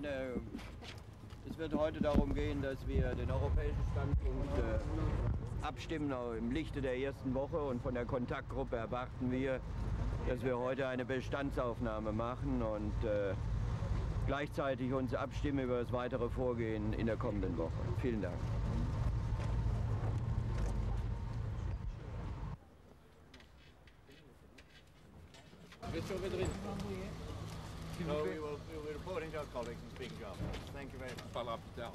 Es wird heute darum gehen, dass wir den europäischen Standpunkt abstimmen im Lichte der ersten Woche, und von der Kontaktgruppe erwarten wir, dass wir heute eine Bestandsaufnahme machen und gleichzeitig uns abstimmen über das weitere Vorgehen in der kommenden Woche. Vielen Dank. No, we will be reporting to our colleagues and speaking German. Thank you very much. Mr. Minister,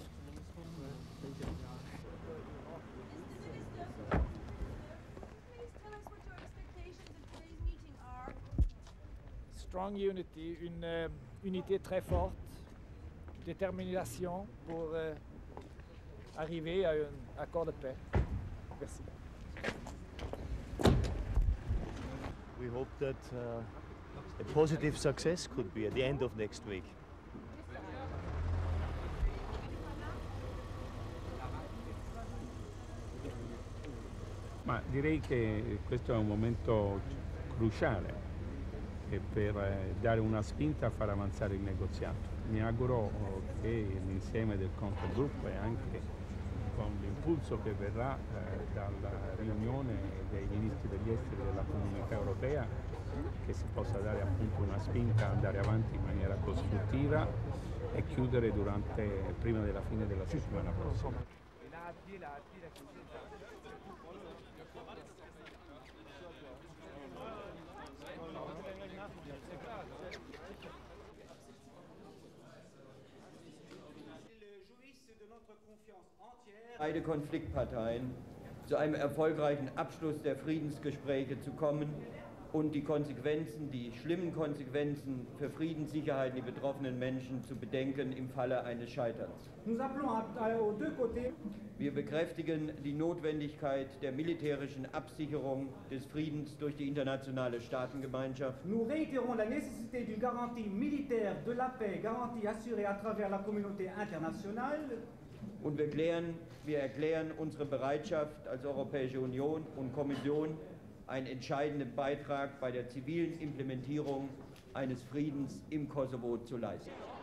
please tell us what your expectations of today's meeting are. Strong unity, une unité très forte, détermination pour arriver à un accord de paix. Merci. We hope that a positive success could be at the end of next week. Ma direi che questo è un momento cruciale per dare una spinta a far avanzare il negoziato. Mi auguro che l'insieme del controgruppo e anche con l'impulso che verrà dalla riunione dei ministri degli esteri della Comunità Europea, che si possa dare appunto una spinta a andare avanti in maniera costruttiva e chiudere prima della fine della settimana prossima. Beide Konfliktparteien zu einem erfolgreichen Abschluss der Friedensgespräche zu kommen und die Konsequenzen, die schlimmen Konsequenzen für Frieden, Sicherheit und die betroffenen Menschen zu bedenken im Falle eines Scheiterns. Wir bekräftigen die Notwendigkeit der militärischen Absicherung des Friedens durch die internationale Staatengemeinschaft. Nous réitérons la nécessité d'une garantie militaire de la paix, garantie assurée à travers la communauté internationale. Und wir erklären unsere Bereitschaft als Europäische Union und Kommission, einen entscheidenden Beitrag bei der zivilen Implementierung eines Friedens im Kosovo zu leisten.